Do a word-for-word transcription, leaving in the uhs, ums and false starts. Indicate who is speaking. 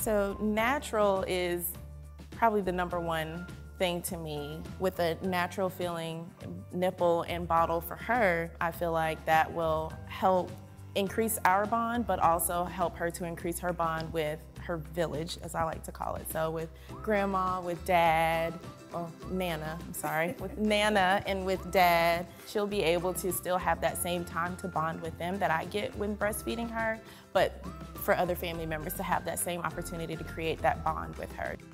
Speaker 1: So natural is probably the number one thing to me. With a natural feeling nipple and bottle for her, I feel like that will help increase our bond, but also help her to increase her bond with her village, as I like to call it. So with grandma, with dad, or Nana, I'm sorry, with Nana and with dad, she'll be able to still have that same time to bond with them that I get when breastfeeding her, but for other family members to have that same opportunity to create that bond with her.